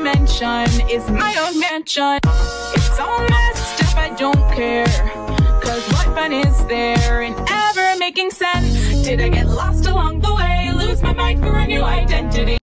dimension is my own mansion. It's all messed up, I don't care, cause what fun is there in ever making sense? Did I get lost along the way, lose my mind for a new identity?